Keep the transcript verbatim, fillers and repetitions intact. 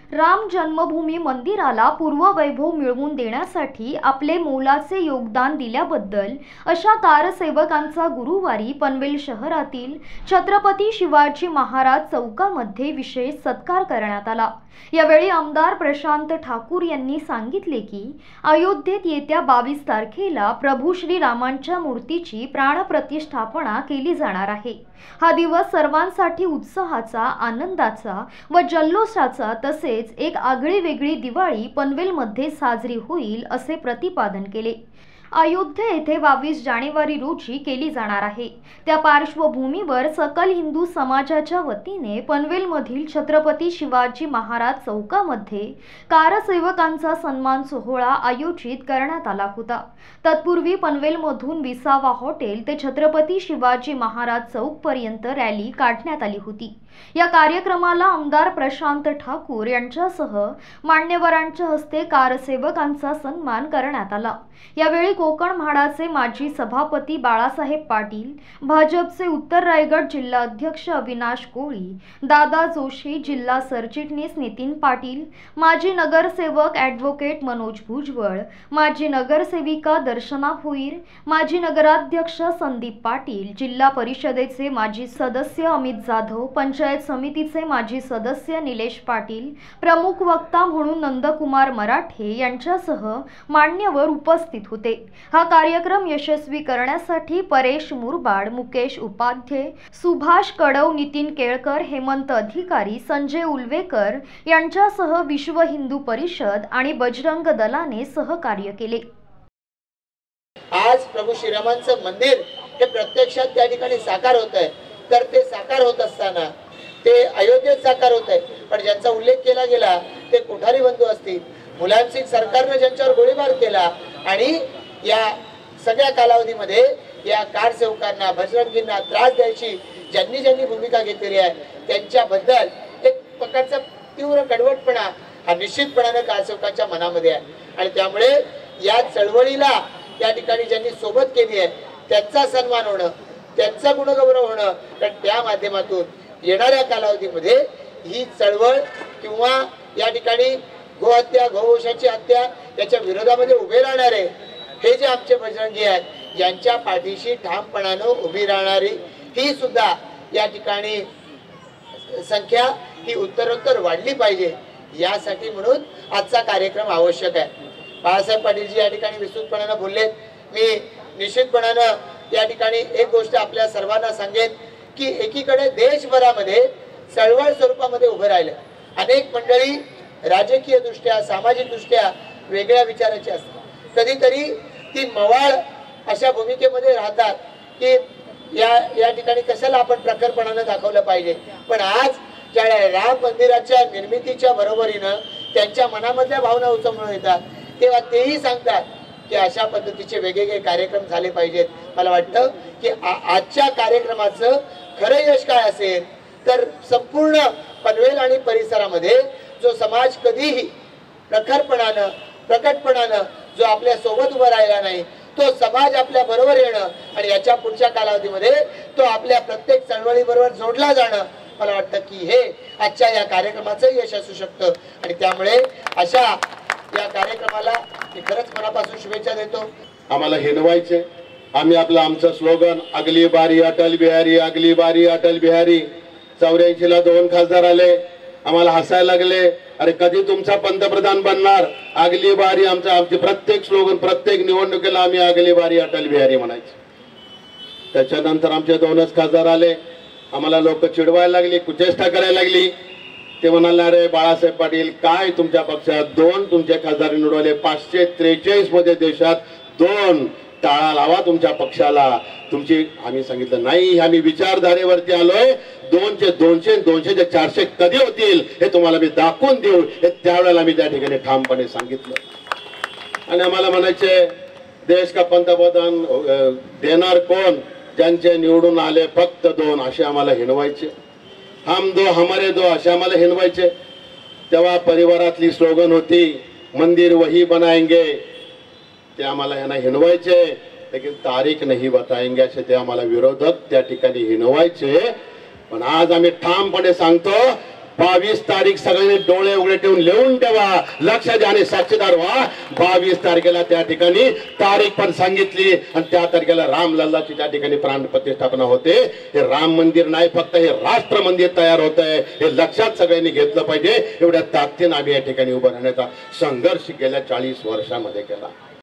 राम जन्मभूमी मंदिराला पूर्ववैभव मिळवून देण्यासाठी आपले मोलाचे योगदान दिल्याबद्दल अशा कारसेवकांचा गुरुवारी पनवेल शहरातील छत्रपती शिवाजी महाराज चौकामध्ये विशेष सत्कार करण्यात आला। यावेळी आमदार प्रशांत ठाकूर यांनी सांगितले की अयोध्येत येत्या बावीस तारखेला प्रभू श्रीरामांच्या मूर्तीची प्राणप्रतिष्ठापना केली जाणार आहे। हा दिवस सर्वांसाठी उत्साहाचा, आनंदाचा व जल्लोषाचा तसेच एक आगळी वेगळी दिवाळी पनवेलमध्ये साजरी होईल असे प्रतिपादन केले। अयोध्या येथे बावीस जानेवारी रोजी केली जाणार आहे। त्या पार्श्वभूमीवर सकल हिंदू समाजाच्या वतीने पनवेलमधील छत्रपती शिवाजी महाराज चौकामध्ये कारसेवकांचा सन्मान सोहळा आयोजित करण्यात आला होता। तत्पूर्वी पनवेलमधून विसावा हॉटेल ते छत्रपती शिवाजी महाराज चौक पर्यंत रॅली काढण्यात आली होती। या कार्यक्रमाला आमदार प्रशांत ठाकूर यांच्यासह मान्यवरांच्या हस्ते कारसेवकांचा सन्मान करण्यात आला। यावेळी कोकण म्हाडाचे माजी सभापती बाळासाहेब पाटील, भाजपचे उत्तर रायगड जिल्हा अध्यक्ष अविनाश कोळी, दादा जोशी, जिल्हा सरचिटणीस नितीन पाटील, माजी नगरसेवक ॲडव्होकेट मनोज भुजबळ, माजी नगरसेविका दर्शना भोईर, माजी नगराध्यक्ष संदीप पाटील, जिल्हा परिषदेचे माजी सदस्य अमित जाधव, पंचायत समितीचे माजी सदस्य निलेश पाटील, प्रमुख वक्ता म्हणून नंदकुमार मराठे यांच्यासह मान्यवर उपस्थित होते। हा कार्यक्रम यशस्वी करण्यासाठी परेश मुरबाड, मुकेश उपाध्ये, सुभाष कडव, नितीन केळकर, हेमंत अधिकारी, संजय उल्वेकर यांच्यासह विश्व हिंदू परिषद आणि बजरंग दलाने सहकार्य केले। आज प्रभू श्रीरामांचं मंदिर हे प्रत्यक्षात त्या ठिकाणी साकार होत आहे। तर ते साकार होत असताना ते अयोध्येत साकार होत आहे, पण ज्यांचा उल्लेख केला गेला ते कोठारी बंधू असतील, मुलायम सिंग सरकारने ज्यांच्यावर गोळीबार केला आणि या सगळ्या कालावधीमध्ये या कारसेवकांना, बजरंगींना त्रास द्यायची ज्यांनी ज्यांनी भूमिका घेतलेली आहे त्यांच्याबद्दल एक प्रकारचा तीव्र कडवटपणा हा निश्चितपणाने कारसेवकांच्या मनामध्ये आहे। आणि त्यामुळे या चळवळीला या ठिकाणी ज्यांनी सोबत केली आहे त्यांचा सन्मान होणं, त्यांचा गुणगौरव होणं, कारण त्या माध्यमातून येणाऱ्या कालावधीमध्ये ही चळवळ किंवा या ठिकाणी गोहत्या, गोवंशाची हत्या याच्या विरोधामध्ये उभे राहणारे हे जे आमचे बजरंगी आहेत, यांच्या पाठीशी ठामपणाने उभी राहणारी ही सुद्धा या ठिकाणी संख्या ही उत्तरोत्तर वाढली पाहिजे। यासाठी म्हणून आजचा कार्यक्रम आवश्यक आहे। बाळासाहेब पाटीलजी या ठिकाणी विस्तृतपणाने बोललेत। मी निश्चितपणाने या ठिकाणी एक गोष्ट आपल्या सर्वांना सांगेन की एकीकडे देशभरामध्ये चळवळ स्वरूपामध्ये उभं राहिलं, अनेक मंडळी राजकीय दृष्ट्या, सामाजिक दृष्ट्या वेगळ्या विचाराची असतात, कधीतरी ती मवाळ अशा भूमिकेमध्ये राहतात की या या ठिकाणी कशाला आपण प्रखरपणाने दाखवलं पाहिजे। पण आज ज्या राम मंदिराच्या निर्मितीच्या बरोबरीनं त्यांच्या मनामधल्या भावना उचमळून येतात तेव्हा तेही सांगतात की अशा पद्धतीचे वेगवेगळे कार्यक्रम झाले पाहिजेत। मला वाटतं की आजच्या कार्यक्रमाचं खरं यश काय असेल तर संपूर्ण पनवेल आणि परिसरामध्ये जो समाज कधीही प्रखरपणानं, प्रकटपणानं जो आपल्या सोबत उभा राहिला नाही तो समाज आपल्या बरोबर येणं आणि याच्या पुढच्या कालावधीमध्ये तो आपल्या प्रत्येक चळवळी बरोबर जोडला जाणं, मला वाटतं की हे आजच्या या कार्यक्रमाचं यश असू शकतं। आणि त्यामुळे अशा या कार्यक्रमाला मी खरंच मनापासून शुभेच्छा देतो। आम्हाला हिनवायचे, आम्ही आपलं आमचं स्लोगन अगली बारी अटल बिहारी, अगली बारी अटल बिहारी, चौऱ्याऐंशी ला दोन खासदार आले, आम्हाला हसायला लागले, अरे कधी तुमचा पंतप्रधान बनणार, अगली बारी आमचा आमचे प्रत्येक स्लोगन प्रत्येक निवडणुकीला आम्ही अगली बारी अटल बिहारी म्हणायचे। त्याच्यानंतर आमचे दोनच खासदार आले, आम्हाला लोक चिडवायला लागली, कुचेष्टा करायला लागली। ते म्हणाले अरे बाळासाहेब पाटील काय तुमच्या पक्षात दोन तुमचे खासदार निवडले, पाचशे त्रेचाळीस मध्ये देशात दोन, टाळा लावा तुमच्या पक्षाला तुमची। आम्ही सांगितलं नाही, आम्ही विचारधारेवरती आलोय, दोनशे दोनशे दोनशे चारशे कधी होतील हे तुम्हाला मी दाखवून देऊ, हे त्यावेळेला मी त्या ठिकाणी ठामपणे सांगितलं। आणि आम्हाला म्हणायचे देश का पंतप्रधान देणार कोण, ज्यांचे निवडून आले फक्त दोन, असे आम्हाला हिणवायचे। हम दो हमारे दो असे आम्हाला हिणवायचे। तेव्हा परिवारातली स्लोगन होती मंदिर वही बनाएंगे, ते आम्हाला यांना हिणवायचे, लेकिन तारीख नाही बताएंगे असे ते आम्हाला विरोधक त्या ठिकाणी हिणवायचे। पण आज आम्ही ठामपणे सांगतो बावीस तारीख सगळ्यांनी डोळे उघडे ठेवून लिहून ठेवा, लक्ष द्या आणि साक्षीदार व्हा. बावीस तारखेला त्या ठिकाणी तारीख पण सांगितली आणि त्या तारखेला रामलल्लाची त्या ठिकाणी प्राण प्रतिष्ठापना होते. हे राम मंदिर नाही, फक्त हे राष्ट्र मंदिर तयार होत आहे, हे लक्षात सगळ्यांनी घेतलं पाहिजे. एवढ्या ताकदीने आम्ही या ठिकाणी उभं राहण्याचा संघर्ष गेल्या चाळीस वर्षामध्ये केला.